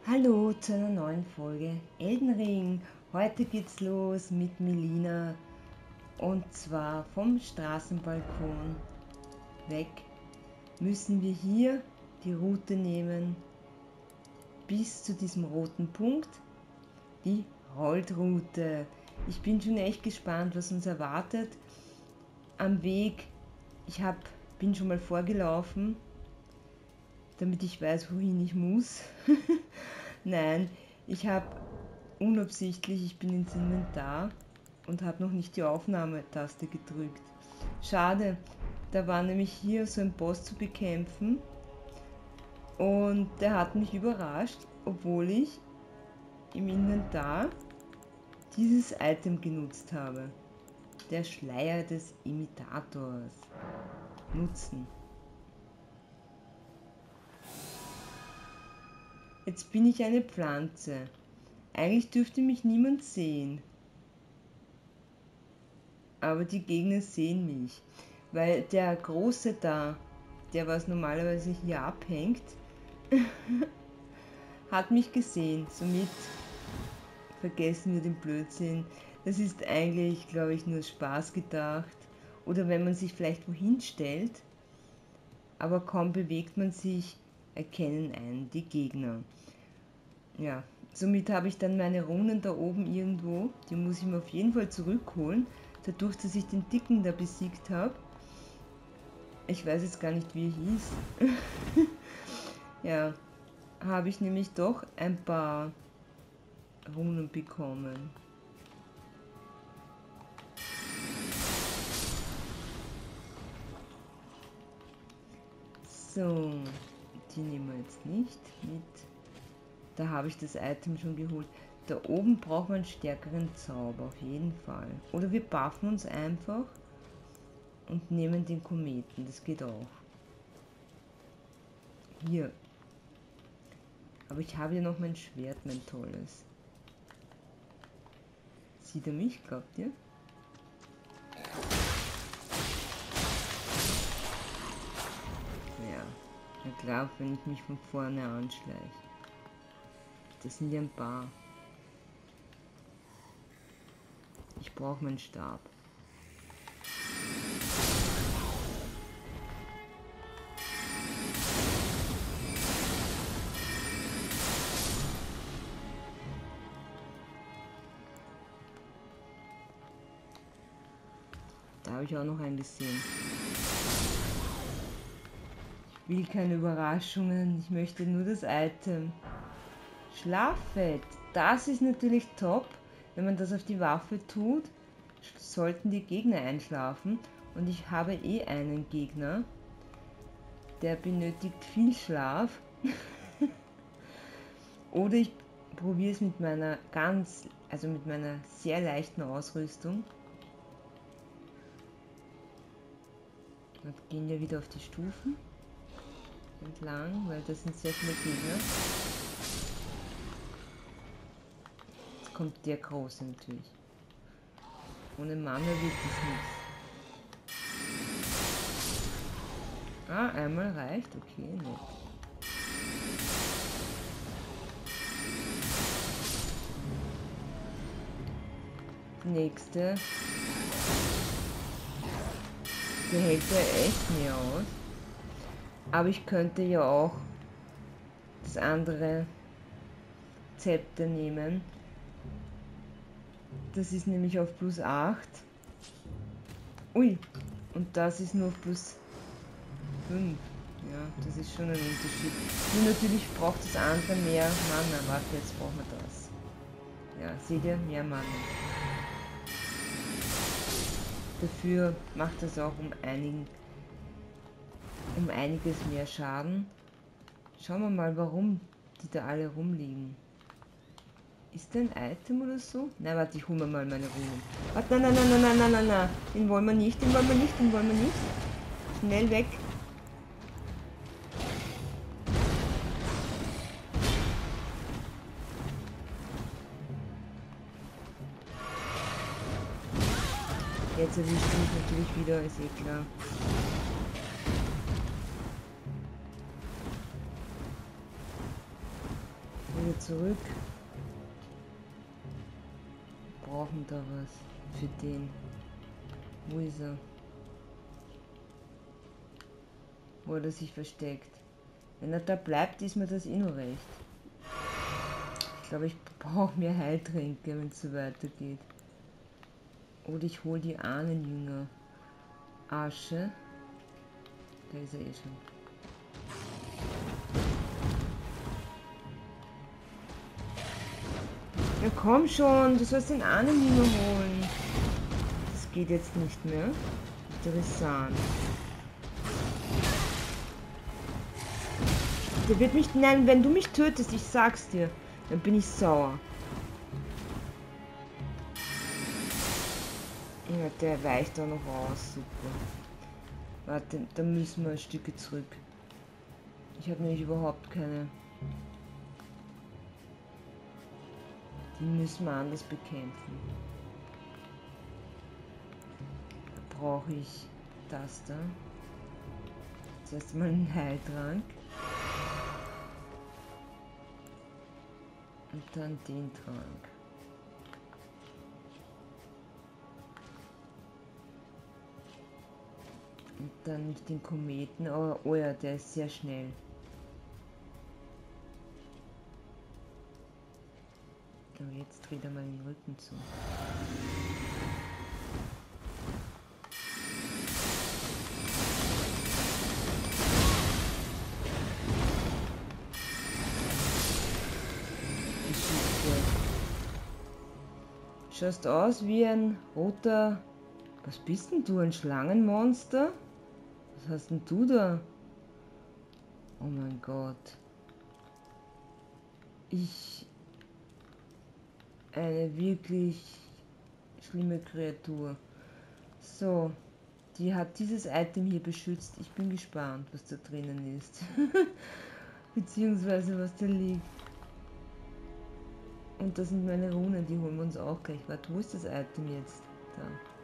Hallo zu einer neuen Folge Elden Ring. Heute geht's los mit Melina und zwar vom Straßenbalkon weg müssen wir hier die Route nehmen bis zu diesem roten Punkt, die Holt-Route. Ich bin schon echt gespannt, was uns erwartet am Weg. Bin schon mal vorgelaufen, damit ich weiß, wohin ich muss. Nein, ich bin ins Inventar und habe noch nicht die Aufnahmetaste gedrückt. Schade, da war nämlich hier so ein Boss zu bekämpfen und der hat mich überrascht, obwohl ich im Inventar dieses Item genutzt habe. Der Schleier des Imitators. Nutzen. Jetzt bin ich eine Pflanze. Eigentlich dürfte mich niemand sehen. Aber die Gegner sehen mich. Weil der Große da, der was normalerweise hier abhängt, hat mich gesehen. Somit vergessen wir den Blödsinn. Das ist eigentlich, glaube ich, nur Spaß gedacht. Oder wenn man sich vielleicht wohin stellt, aber kaum bewegt man sich, erkennen einen die Gegner. Ja, somit habe ich dann meine Runen da oben irgendwo. Die muss ich mir auf jeden Fall zurückholen. Dadurch, dass ich den Dicken da besiegt habe. Ich weiß jetzt gar nicht, wie er hieß. Ja, habe ich nämlich doch ein paar Runen bekommen. So, die nehmen wir jetzt nicht mit. Da habe ich das Item schon geholt. Da oben braucht man einen stärkeren Zauber, auf jeden Fall. Oder wir buffen uns einfach und nehmen den Kometen, das geht auch. Hier. Aber ich habe ja noch mein Schwert, mein tolles. Sieht er mich, glaubt ihr? Ja, na klar, wenn ich mich von vorne anschleiche. Das sind ja ein paar. Ich brauche meinen Stab. Da habe ich auch noch einen gesehen. Ich will keine Überraschungen, ich möchte nur das Item. Schlaffett, das ist natürlich top. Wenn man das auf die Waffe tut, sollten die Gegner einschlafen. Und ich habe eh einen Gegner, der benötigt viel Schlaf. Oder ich probiere es mit meiner mit meiner sehr leichten Ausrüstung. Und gehen wir wieder auf die Stufen entlang, weil das sind sehr viele Gegner. Jetzt kommt der Große natürlich. Ohne Mana wird das nichts. Ah, einmal reicht, okay, nett. Nächste. Der hält ja echt mehr aus. Aber ich könnte ja auch das andere Zepter nehmen. Das ist nämlich auf plus 8. Ui, und das ist nur auf plus 5. Ja, das ist schon ein Unterschied. Nur natürlich braucht das andere mehr Mana. Warte, jetzt brauchen wir das. Ja, seht ihr? Mehr Mana. Dafür macht das auch um einiges mehr Schaden. Schauen wir mal, warum die da alle rumliegen. Ist da ein Item oder so? Nein, warte, ich hole mir mal meine Runen. Warte, nein. Den wollen wir nicht. Schnell weg. Jetzt erwischt mich natürlich wieder, ist eh klar. zurück. Wir brauchen da was für den. Wo ist er? Wo hat er sich versteckt? Wenn er da bleibt, ist mir das eh nur recht. Ich glaube, ich brauche mehr Heiltränke, wenn es so weitergeht. Oder ich hole die Ahnenjünger. Asche. Da ist er eh schon. Ja komm schon, du sollst den Ahnenjünger holen. Das geht jetzt nicht mehr. Interessant. Der wird mich... Nein, wenn du mich tötest, ich sag's dir, dann bin ich sauer. Ja, der weicht auch noch aus. Super. Warte, da müssen wir ein Stück zurück. Ich habe nämlich überhaupt keine... Die müssen wir anders bekämpfen. Da brauche ich das da. Zuerst mal einen Heiltrank. Und dann den Trank. Und dann den Kometen. Oh ja, der ist sehr schnell. Aber jetzt dreht er mal den Rücken zu. Schaust aus wie ein roter... Was bist denn du, ein Schlangenmonster? Was hast denn du da? Oh mein Gott. Eine wirklich schlimme Kreatur. So, die hat dieses Item hier beschützt. Ich bin gespannt, was da drinnen ist. Beziehungsweise was da liegt. Und das sind meine Runen, die holen wir uns auch gleich. Warte, wo ist das Item jetzt? Da.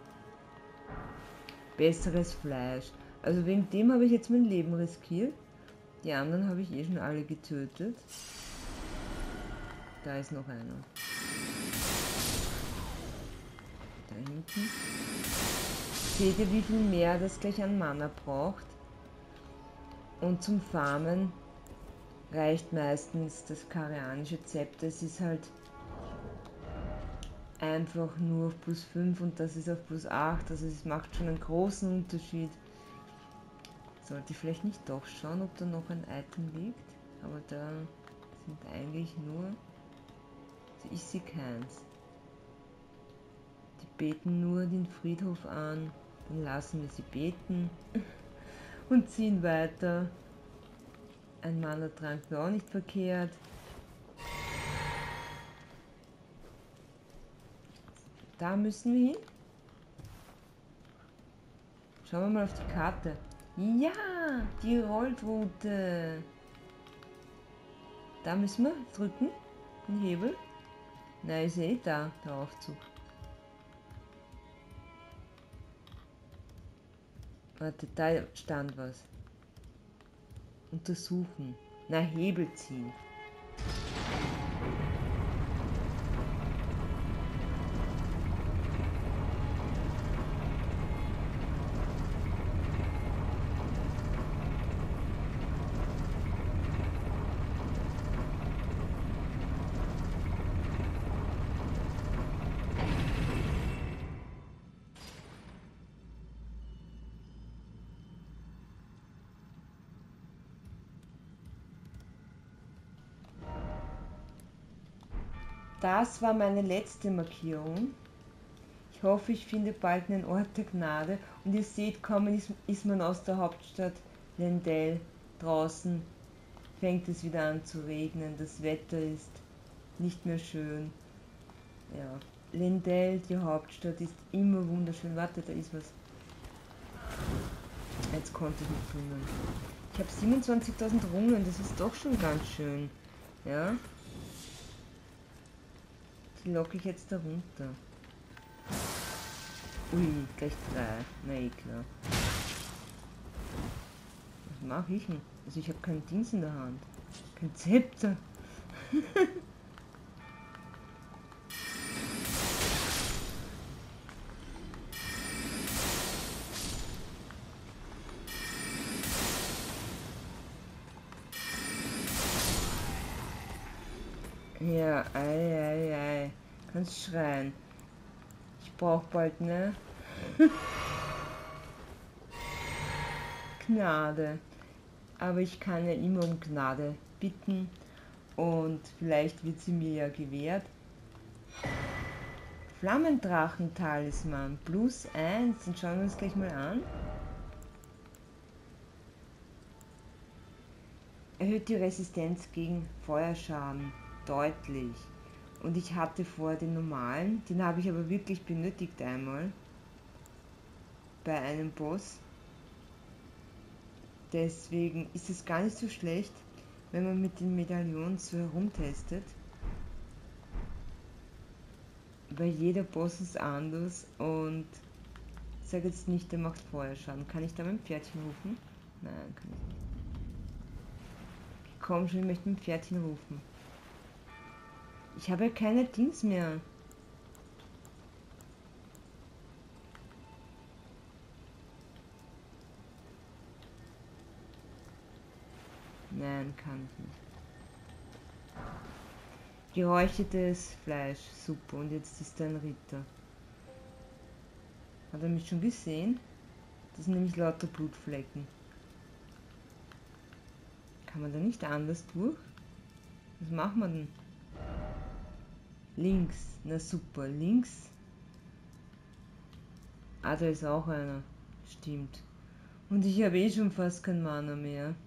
Besseres Fleisch. Also wegen dem habe ich jetzt mein Leben riskiert. Die anderen habe ich eh schon alle getötet. Da ist noch einer. Da hinten. Seht ihr, wie viel mehr das gleich an Mana braucht? Und zum Farmen reicht meistens das karianische Zepter. Es ist halt einfach nur auf plus 5 und das ist auf plus 8. Also es macht schon einen großen Unterschied. Sollte ich vielleicht nicht doch schauen, ob da noch ein Item liegt. Aber da sind eigentlich nur... Also ich sehe keins. Die beten nur den Friedhof an. Dann lassen wir sie beten. Und ziehen weiter. Ein Mana-Trank wäre auch nicht verkehrt. Da müssen wir hin. Schauen wir mal auf die Karte. Ja, die Rollroute. Da müssen wir drücken. Den Hebel. Na, ist eh da, der Aufzug. Warte, da stand was. Untersuchen. Na, Hebel ziehen. Das war meine letzte Markierung. Ich hoffe, ich finde bald einen Ort der Gnade. Und ihr seht, kaum ist man aus der Hauptstadt Leyndell draußen, fängt es wieder an zu regnen. Das Wetter ist nicht mehr schön. Ja, Leyndell, die Hauptstadt, ist immer wunderschön. Warte, da ist was. Jetzt konnte ich nicht bringen. Ich habe 27.000 Runen, das ist doch schon ganz schön. Ja. Die locke ich jetzt da runter. Ui, gleich 3. Na eh klar. Was mache ich denn? Also ich habe keinen Dienst in der Hand. Kein Zepter. Ja, ei, ei, ei. Kannst schreien. Ich brauch bald, ne? Gnade. Aber ich kann ja immer um Gnade bitten. Und vielleicht wird sie mir ja gewährt. Flammendrachen-Talisman. +1. Den schauen wir uns gleich mal an. Erhöht die Resistenz gegen Feuerschaden. Deutlich. Und ich hatte vorher den normalen. Den habe ich aber wirklich benötigt einmal. Bei einem Boss. Deswegen ist es gar nicht so schlecht, wenn man mit den Medaillons so herumtestet. Weil jeder Boss ist anders und ich sage jetzt nicht, der macht Feuerschaden. Kann ich da mein Pferdchen rufen? Nein, kann ich nicht. Komm schon, ich möchte mein Pferdchen rufen. Ich habe ja keine Dings mehr. Nein, kann ich nicht. Geräuchertes Fleisch, super. Und jetzt ist da ein Ritter. Hat er mich schon gesehen? Das sind nämlich lauter Blutflecken. Kann man da nicht anders durch? Was machen wir denn? Links, na super, links. Ah, da ist auch einer. Stimmt. Und ich habe eh schon fast kein Mana mehr.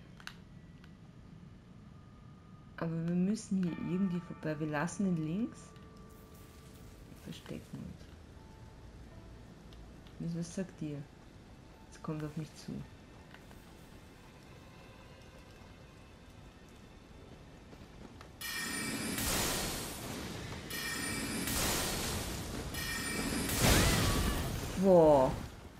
Aber wir müssen hier irgendwie vorbei. Wir lassen ihn links. Verstecken uns. Was sagt ihr? Es kommt auf mich zu. Boah.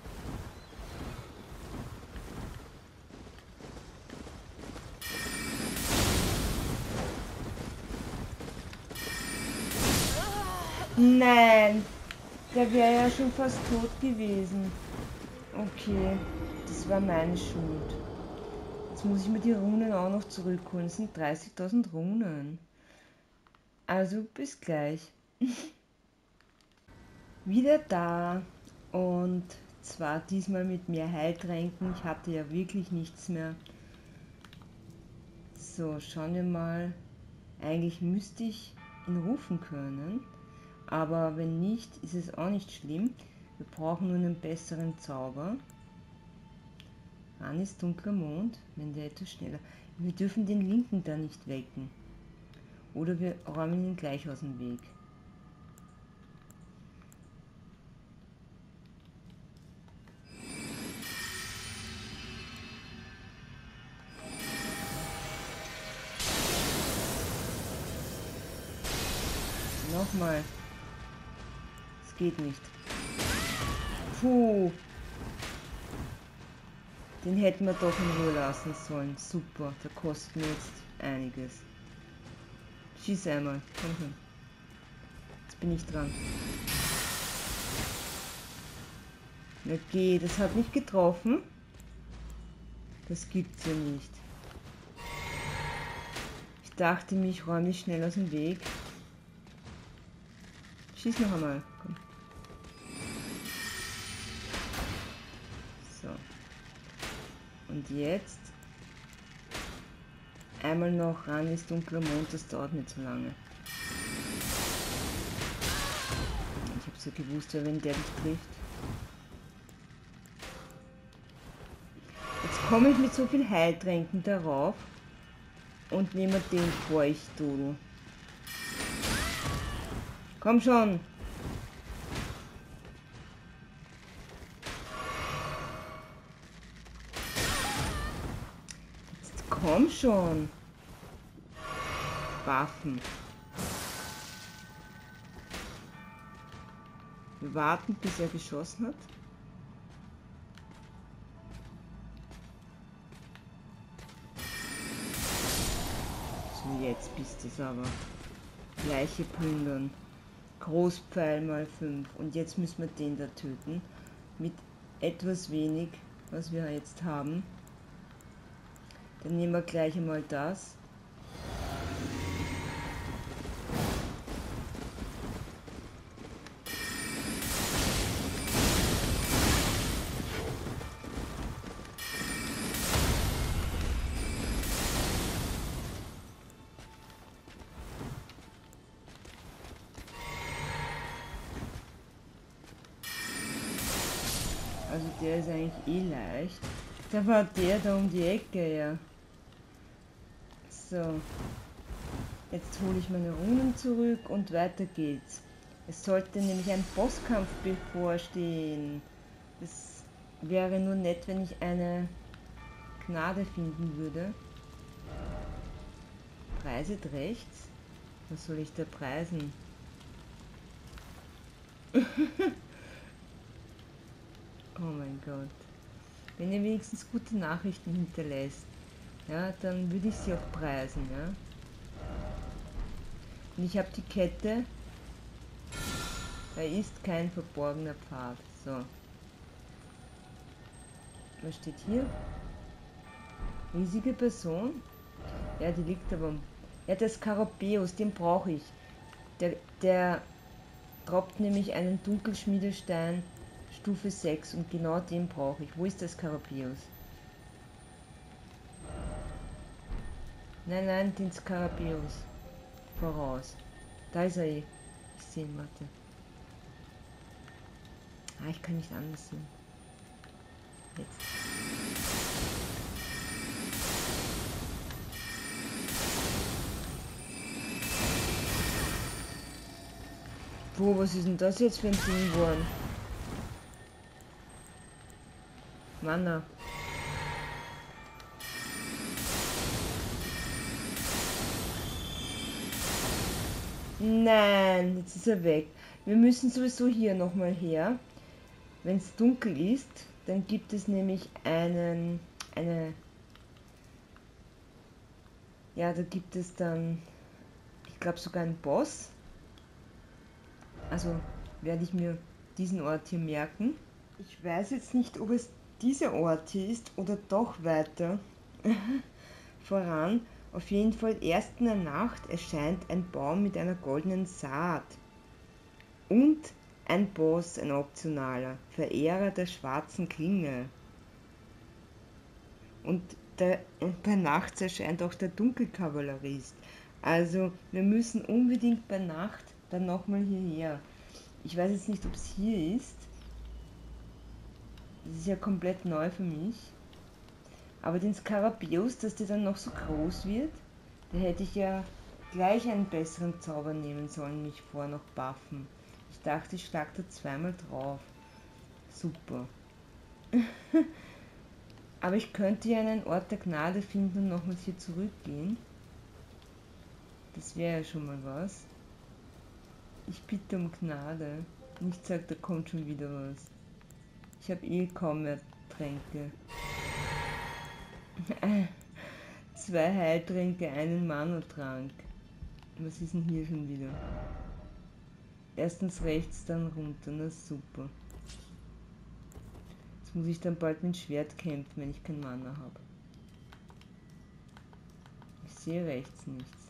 Nein, der wäre ja schon fast tot gewesen. Okay, das war meine Schuld. Jetzt muss ich mir die Runen auch noch zurückholen. Es sind 30.000 Runen. Also bis gleich. Wieder da. Und zwar diesmal mit mehr Heiltränken. Ich hatte ja wirklich nichts mehr. So, schauen wir mal. Eigentlich müsste ich ihn rufen können. Aber wenn nicht, ist es auch nicht schlimm. Wir brauchen nur einen besseren Zauber. Anis dunkler Mond, wenn der etwas schneller. Wir dürfen den linken da nicht wecken. Oder wir räumen ihn gleich aus dem Weg. Nochmal. Es geht nicht. Puh. Den hätten wir doch in Ruhe lassen sollen. Super, der kostet mir jetzt einiges. Schieß einmal, komm schon. Jetzt bin ich dran. Okay, das hat mich getroffen. Das gibt's ja nicht. Ich dachte mir, ich räume mich schnell aus dem Weg. Schieß noch einmal, komm. So. Und jetzt einmal noch ran ist dunkler Mond, das dauert nicht so lange. Ich habe so gewusst, ja, wenn der dich trifft. Jetzt komme ich mit so viel Heiltränken darauf und nehme den Feuchtdudel. Komm schon! Jetzt komm schon! Waffen. Wir warten, bis er geschossen hat. So, jetzt bist du es aber. Gleiche plündern. Großpfeil mal 5. Und jetzt müssen wir den da töten. Mit etwas wenig, was wir jetzt haben. Dann nehmen wir gleich einmal das. der ist eigentlich eh leicht. Da war der da um die Ecke, ja. So. Jetzt hole ich meine Runen zurück und weiter geht's. Es sollte nämlich ein Bosskampf bevorstehen. Das wäre nur nett, wenn ich eine Gnade finden würde. Preiset rechts? Was soll ich da preisen? Oh mein Gott. Wenn ihr wenigstens gute Nachrichten hinterlässt, ja, dann würde ich sie auch preisen, ja. Und ich habe die Kette. Da ist kein verborgener Pfad. So. Was steht hier? Riesige Person? Ja, die liegt aber... Ja, der Skarabäus, den brauche ich. Der droppt nämlich einen Dunkelschmiedestein Stufe 6 und genau den brauche ich. Wo ist der Skarabäus? Nein, nein, den Skarabäus. Voraus. Da ist er eh. Ich sehe ihn, warte. Ah, ich kann nicht anders sehen. Jetzt. Boah, was ist denn das jetzt für ein Ding geworden? Mana. Nein, jetzt ist er weg. Wir müssen sowieso hier nochmal her. Wenn es dunkel ist, dann gibt es nämlich ja, da gibt es dann, ich glaube sogar einen Boss. Also werde ich mir diesen Ort hier merken. Ich weiß jetzt nicht, ob es dieser Ort hier ist oder doch weiter voran. Auf jeden Fall erst in der Nacht erscheint ein Baum mit einer goldenen Saat. Und ein Boss, ein optionaler, Verehrer der schwarzen Klinge. Und bei Nacht erscheint auch der Dunkelkavallerist. Also wir müssen unbedingt bei Nacht dann nochmal hierher. Ich weiß jetzt nicht, ob es hier ist. Das ist ja komplett neu für mich. Aber den Skarabäus, dass der dann noch so groß wird, da hätte ich ja gleich einen besseren Zauber nehmen sollen, mich vor noch buffen. Ich dachte, ich schlag da zweimal drauf. Super. Aber ich könnte ja einen Ort der Gnade finden und nochmals hier zurückgehen. Das wäre ja schon mal was. Ich bitte um Gnade. Nicht sagt, da kommt schon wieder was. Ich habe eh kaum mehr Tränke. 2 Heiltränke, einen Mana-Trank. Was ist denn hier schon wieder? Erstens rechts, dann runter. Na super. Jetzt muss ich dann bald mit dem Schwert kämpfen, wenn ich kein Mana habe. Ich sehe rechts nichts.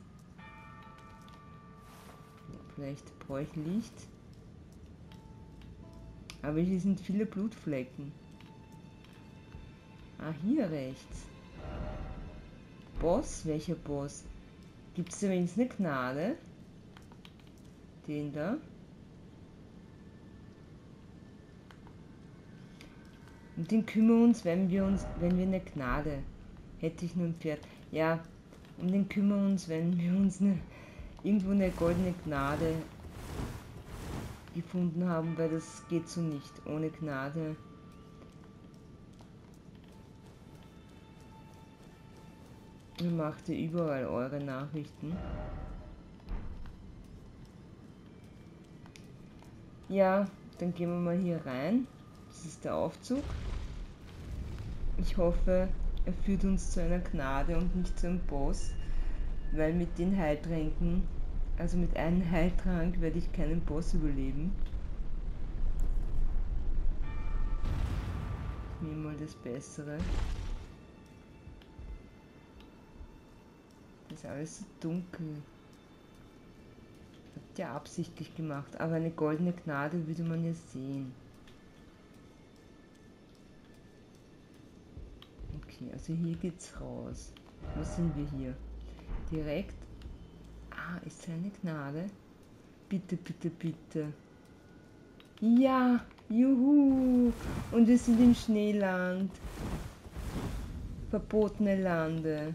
Vielleicht brauche ich Licht. Aber hier sind viele Blutflecken. Ah, hier rechts. Boss? Welcher Boss? Gibt es da wenigstens eine Gnade? Den da? Um den kümmern wir uns, wenn wir eine Gnade. Hätte ich nur ein Pferd. Ja, um den kümmern wir uns, wenn wir uns irgendwo eine goldene Gnade gefunden haben, weil das geht so nicht. Ohne Gnade. Ihr macht ihr überall eure Nachrichten. Ja, dann gehen wir mal hier rein. Das ist der Aufzug. Ich hoffe, er führt uns zu einer Gnade und nicht zu einem Boss, weil mit den Heiltränken, also mit einem Heiltrank, werde ich keinen Boss überleben. Ich nehme mal das Bessere. Das ist alles so dunkel. Habt ihr absichtlich gemacht, aber eine goldene Gnade würde man ja sehen. Okay, also hier geht's raus. Wo sind wir hier? Direkt. Ah, ist es eine Gnade? Bitte, bitte, bitte. Ja, juhu. Und wir sind im Schneeland. Verbotene Lande.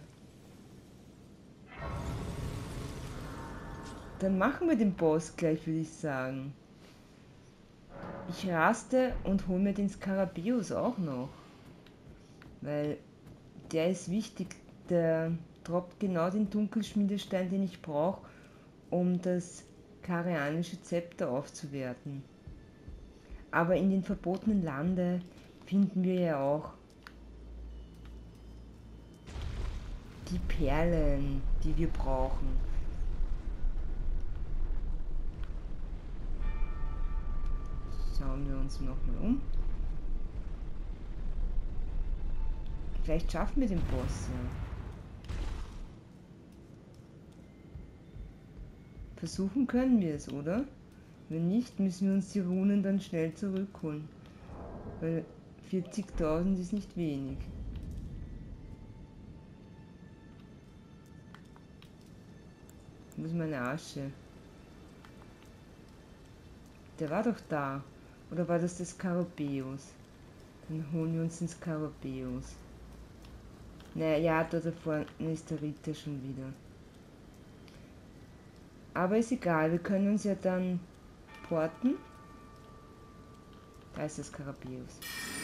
Dann machen wir den Boss gleich, würde ich sagen. Ich raste und hole mir den Skarabäus auch noch. Weil der ist wichtig. Der droppt genau den Dunkelschmiedestein, den ich brauche, um das karianische Zepter aufzuwerten. Aber in den verbotenen Lande finden wir ja auch die Perlen, die wir brauchen. Schauen wir uns nochmal um. Vielleicht schaffen wir den Boss ja. Versuchen können wir es, oder? Wenn nicht, müssen wir uns die Runen dann schnell zurückholen. Weil 40.000 ist nicht wenig. Wo ist meine Asche? Der war doch da. Oder war das Skarabäus? Dann holen wir uns den Skarabäus. Naja, da vorne ist der Ritter schon wieder. Aber ist egal, wir können uns ja dann porten. Da ist das Skarabäus.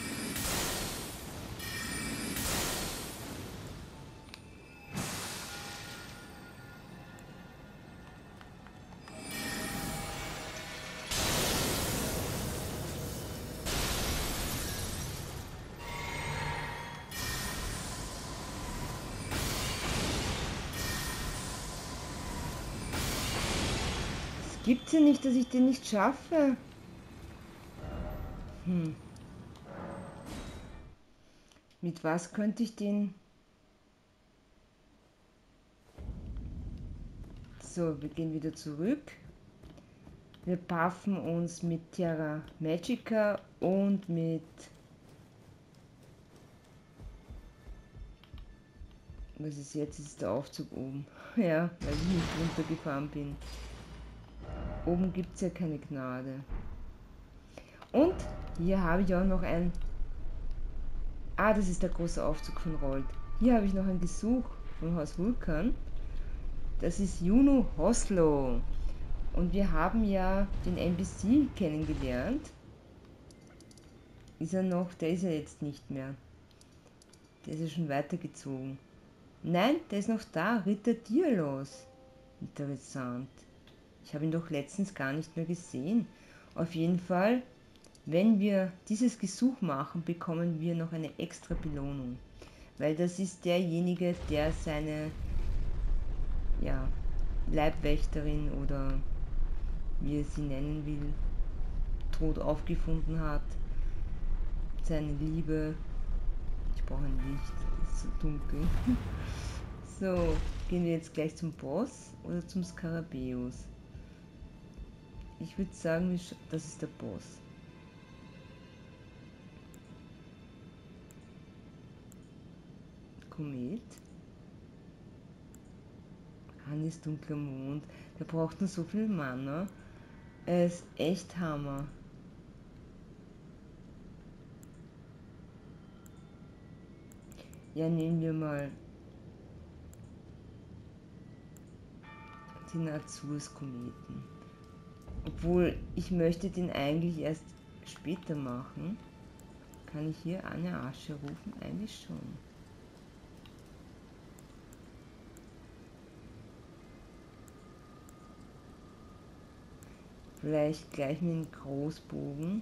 Gibt's ja nicht, dass ich den nicht schaffe. Mit was könnte ich den... So, wir gehen wieder zurück. Wir buffen uns mit Terra Magica und mit... Was ist jetzt? Ist der Aufzug oben. Ja, weil ich nicht runtergefahren bin. Oben gibt es ja keine Gnade. Und hier habe ich auch noch ein... Ah, das ist der große Aufzug von Rold. Hier habe ich noch ein Gesuch von Haus Vulkan. Das ist Juno Hoslo. Und wir haben ja den NPC kennengelernt. Ist er noch? Der ist ja jetzt nicht mehr. Der ist ja schon weitergezogen. Nein, der ist noch da. Ritter Dialos. Interessant. Ich habe ihn doch letztens gar nicht mehr gesehen. Auf jeden Fall, wenn wir dieses Gesuch machen, bekommen wir noch eine extra Belohnung. Weil das ist derjenige, der seine Leibwächterin oder wie er sie nennen will, tot aufgefunden hat. Seine Liebe. Ich brauche ein Licht, es ist so dunkel. So, gehen wir jetzt gleich zum Boss oder zum Skarabäus? Ich würde sagen, das ist der Boss. Komet. Hannes dunkler Mond. Der braucht nur so viel Mana. Er ist echt Hammer. Ja, nehmen wir mal den Azurs-Kometen. Obwohl, ich möchte den eigentlich erst später machen. Kann ich hier eine Asche rufen? Eigentlich schon. Vielleicht gleich mit dem Großbogen.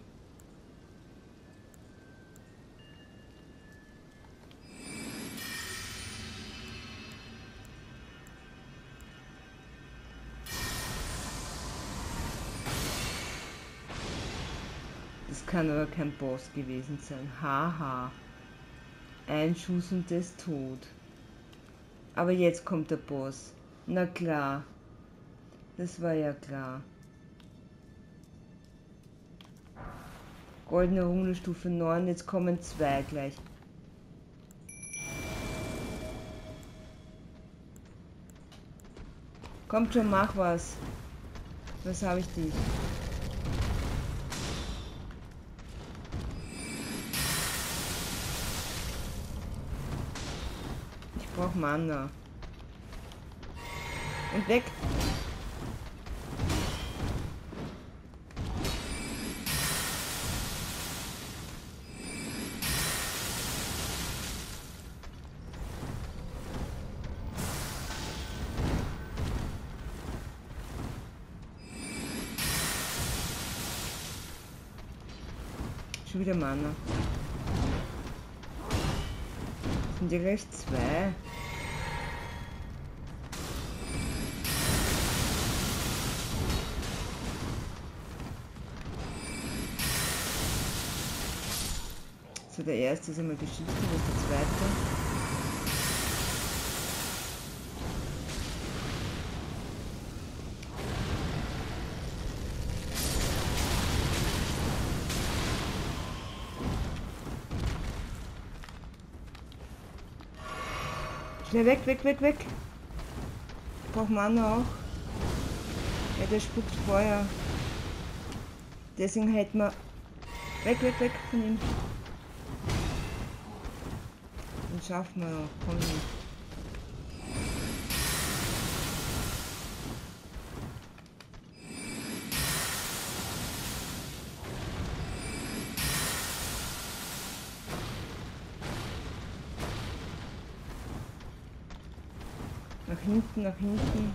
Das kann aber kein Boss gewesen sein. Haha. Ein Schuss und der ist tot. Aber jetzt kommt der Boss. Na klar. Das war ja klar. Goldene Rune Stufe 9, jetzt kommen 2 gleich. Kommt schon, mach was. Was habe ich dich? brauche Mana. Und weg. Schon wieder Mana. Sind ja gleich zwei. So, der erste ist einmal Geschichte, das ist der zweite. Schnell weg, weg, weg, weg. Ich brauche Mana auch. Ja, der spuckt Feuer. Deswegen hält man. Weg, weg, weg von ihm. Den schaffen wir noch. Komm hin. Nach hinten, nach hinten.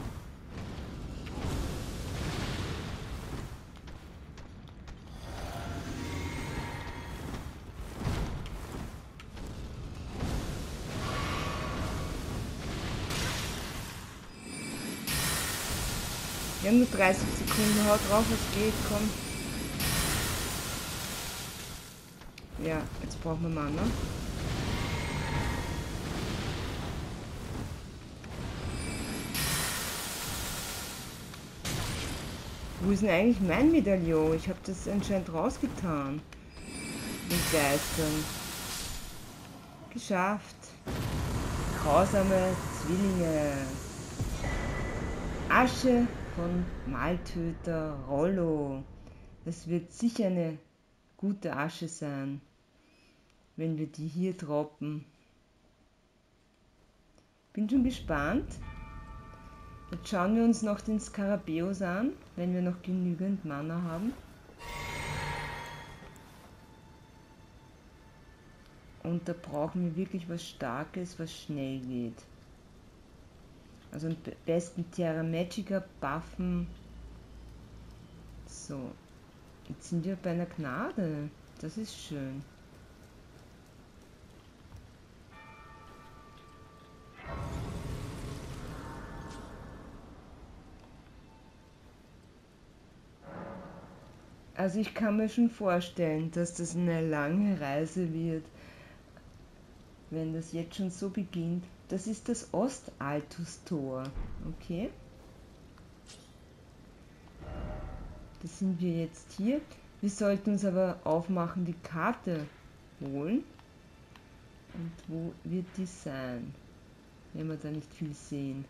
Wir haben nur 30 Sekunden. Haut drauf, was geht, komm. Ja, jetzt brauchen wir Mana. Wo ist denn eigentlich mein Medaillon? Ich habe das anscheinend rausgetan. Den Geistern. Geschafft. Grausame Zwillinge. Asche von Maltöter Rollo. Das wird sicher eine gute Asche sein, wenn wir die hier droppen. Bin schon gespannt. Jetzt schauen wir uns noch den Skarabäus an, wenn wir noch genügend Mana haben. Und da brauchen wir wirklich was Starkes, was schnell geht. Also am besten Terra Magica buffen. So, jetzt sind wir bei einer Gnade. Das ist schön. Also ich kann mir schon vorstellen, dass das eine lange Reise wird, wenn das jetzt schon so beginnt. Das ist das Ostaltus-Tor, okay? Das sind wir jetzt hier. Wir sollten uns aber aufmachen, die Karte holen. Und wo wird die sein? Wenn wir da nicht viel sehen.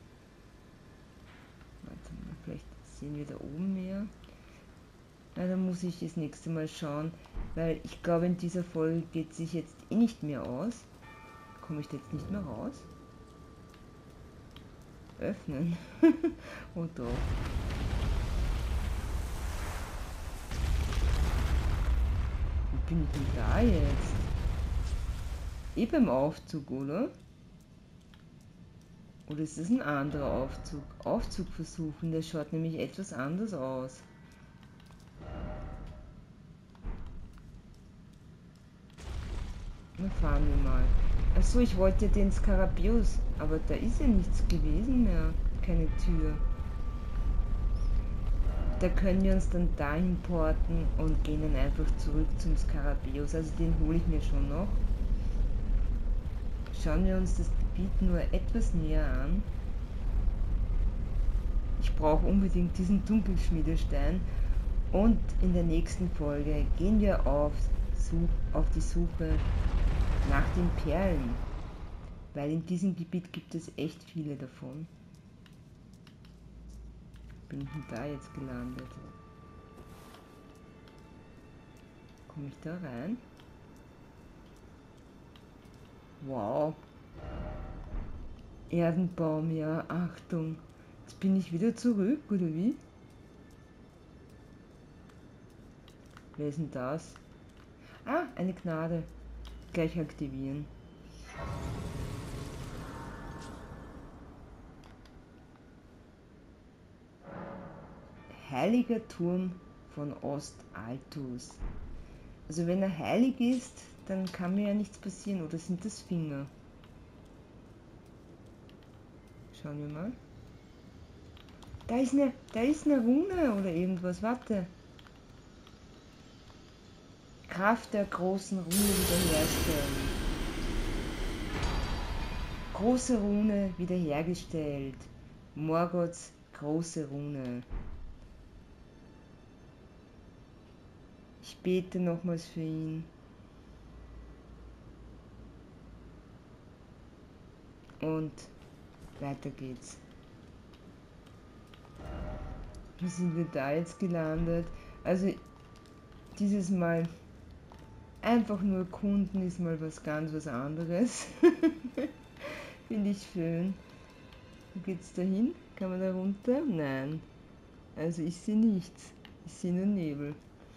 Warte mal, vielleicht sehen wir da oben mehr. Na, da muss ich das nächste Mal schauen, weil ich glaube, in dieser Folge geht sich jetzt eh nicht mehr aus. Komme ich da jetzt nicht mehr raus? Öffnen. Oh doch. Wo bin ich denn da jetzt? Eh beim Aufzug, oder? Oder ist das ein anderer Aufzug? Aufzug versuchen, der schaut nämlich etwas anders aus. Na, fahren wir mal. Achso, ich wollte den Skarabäus, aber da ist ja nichts gewesen mehr. Keine Tür. Da können wir uns dann dahin porten und gehen dann einfach zurück zum Skarabäus. Also den hole ich mir schon noch. Schauen wir uns das Gebiet nur etwas näher an. Ich brauche unbedingt diesen Dunkelschmiedestein. Und in der nächsten Folge gehen wir auf die Suche nach den Perlen. Weil in diesem Gebiet gibt es echt viele davon. Bin ich denn da jetzt gelandet? Komme ich da rein? Wow. Erdenbaum, ja, Achtung. Jetzt bin ich wieder zurück, oder wie? Wer ist denn das? Ah, eine Gnade. Gleich aktivieren. Heiliger Turm von Ostaltus. Also wenn er heilig ist, dann kann mir ja nichts passieren. Oder sind das Finger? Schauen wir mal. Da ist eine Rune oder irgendwas. Warte. Kraft der großen Rune wiederherstellen. Große Rune wiederhergestellt. Morgoths große Rune. Ich bete nochmals für ihn. Und weiter geht's. Wie sind wir da jetzt gelandet? Also dieses Mal einfach nur Kunden ist mal was anderes. Finde ich schön. Wo geht's da hin? Kann man da runter? Nein. Also ich sehe nichts. Ich sehe nur Nebel.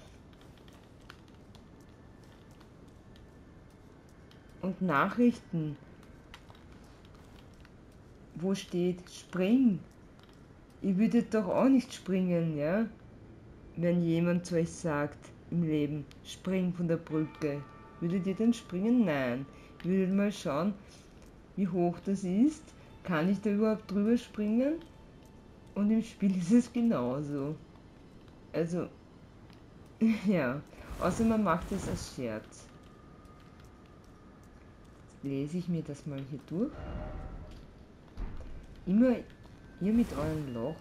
Und Nachrichten. Wo steht spring? Ihr würdet doch auch nicht springen, ja? Wenn jemand zu euch sagt im Leben, spring von der Brücke. Würdet ihr dann springen? Nein. Ihr würdet mal schauen, wie hoch das ist. Kann ich da überhaupt drüber springen? Und im Spiel ist es genauso. Also, ja. Außer man macht es als Scherz. Jetzt lese ich mir das mal hier durch. Immer ihr mit eurem Loch.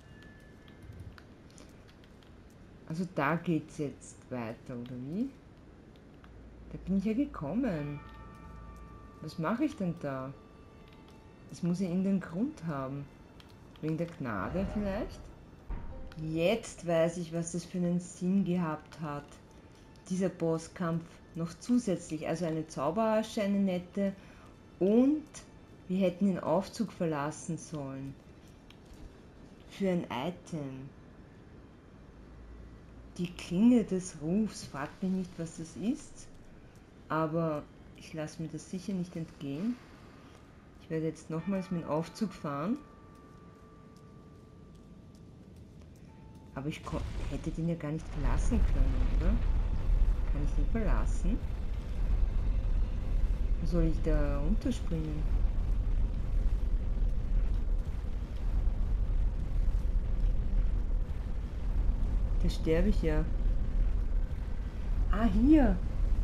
Also da geht's jetzt weiter, oder wie? Da bin ich ja gekommen. Was mache ich denn da? Das muss ja in den Grund haben. Wegen der Gnade vielleicht? Jetzt weiß ich, was das für einen Sinn gehabt hat. Dieser Bosskampf noch zusätzlich. Also eine Zauberasche, eine nette. Und wir hätten den Aufzug verlassen sollen. Für ein Item. Die Klinge des Rufs. Fragt mich nicht, was das ist. Aber ich lasse mir das sicher nicht entgehen. Ich werde jetzt nochmals mit dem Aufzug fahren. Aber ich hätte den ja gar nicht verlassen können, oder? Kann ich den verlassen? Wo soll ich da runterspringen? Da sterbe ich ja. Ah, hier!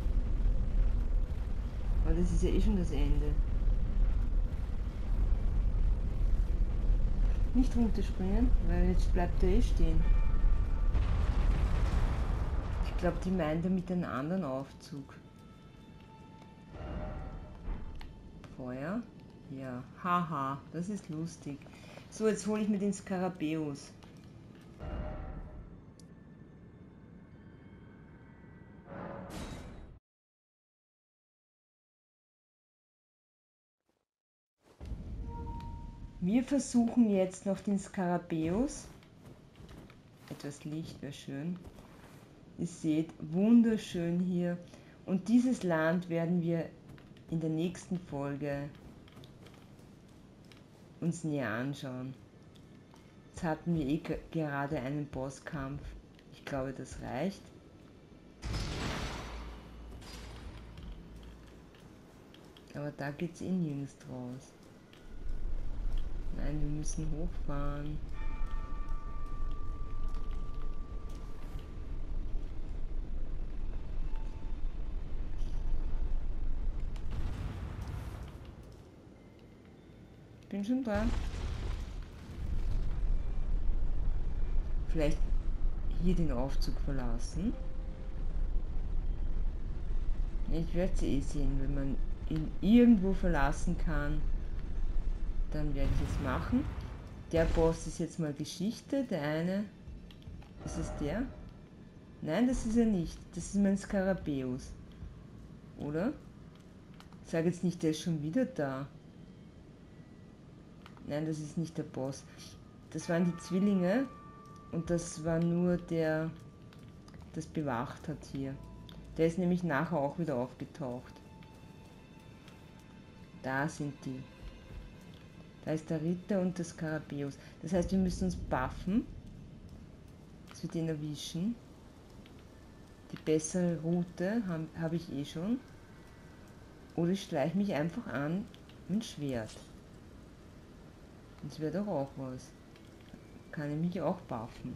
Aber das ist ja eh schon das Ende. Nicht runterspringen, weil jetzt bleibt er eh stehen. Ich glaube, die meinen damit einen anderen Aufzug. Feuer? Ja. Haha, das ist lustig. So, jetzt hole ich mir den Skarabäus. Wir versuchen jetzt noch den Skarabäus. Etwas Licht wäre schön. Ihr seht, wunderschön hier. Und dieses Land werden wir in der nächsten Folge uns näher anschauen. Jetzt hatten wir eh gerade einen Bosskampf. Ich glaube, das reicht. Aber da geht es eh nirgends raus. Nein, wir müssen hochfahren. Bin schon da. Vielleicht hier den Aufzug verlassen. Ich werde es eh sehen, wenn man ihn irgendwo verlassen kann, dann werde ich es machen. Der Boss ist jetzt mal Geschichte, der eine, ist es der? Nein, das ist er nicht, das ist mein Skarabäus, oder? Ich sage jetzt nicht, der ist schon wieder da. Nein, das ist nicht der Boss. Das waren die Zwillinge und das war nur der, das bewacht hat hier. Der ist nämlich nachher auch wieder aufgetaucht. Da sind die. Da ist der Ritter und das Skarabäus. Das heißt, wir müssen uns buffen, dass wir den erwischen. Die bessere Route habe ich eh schon. Oder ich schleiche mich einfach an mit dem Schwert. Das wäre doch auch was. Kann ich mich auch buffen.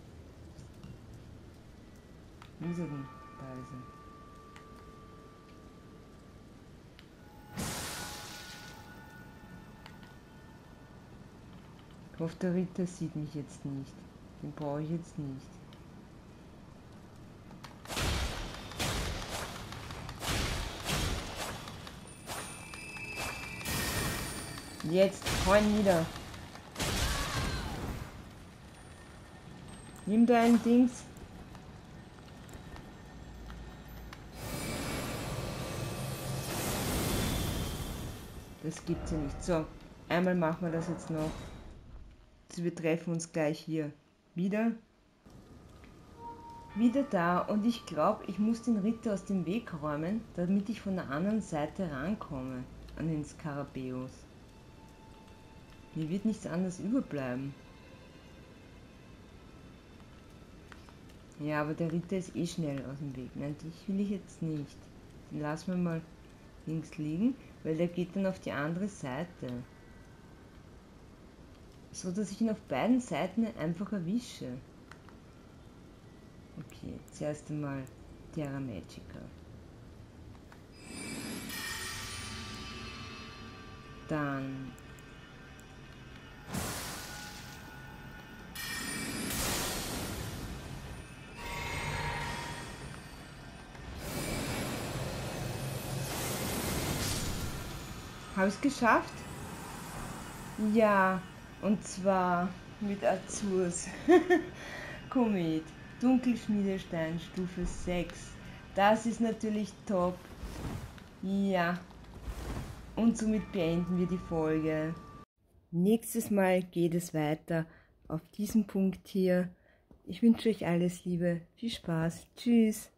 Wie ist er denn? Da ist er. Ich hoffe, der Ritter sieht mich jetzt nicht. Den brauche ich jetzt nicht. Jetzt, hau ihn nieder. Nimm dein Dings. Das gibt's ja nicht. So, einmal machen wir das jetzt noch. Also wir treffen uns gleich hier wieder. Wieder da und ich glaube, ich muss den Ritter aus dem Weg räumen, damit ich von der anderen Seite rankomme an den Skarabäus. Mir wird nichts anderes überbleiben. Ja, aber der Ritter ist eh schnell aus dem Weg. Nein, dich will ich jetzt nicht. Den lassen wir mal links liegen, weil der geht dann auf die andere Seite. So, dass ich ihn auf beiden Seiten einfach erwische. Okay, zuerst einmal Terra Magica. Dann habe ich es geschafft? Ja, und zwar mit Azurs Komet. Dunkelschmiedestein Stufe 6. Das ist natürlich top. Ja, und somit beenden wir die Folge. Nächstes Mal geht es weiter auf diesem Punkt hier. Ich wünsche euch alles Liebe, viel Spaß, tschüss.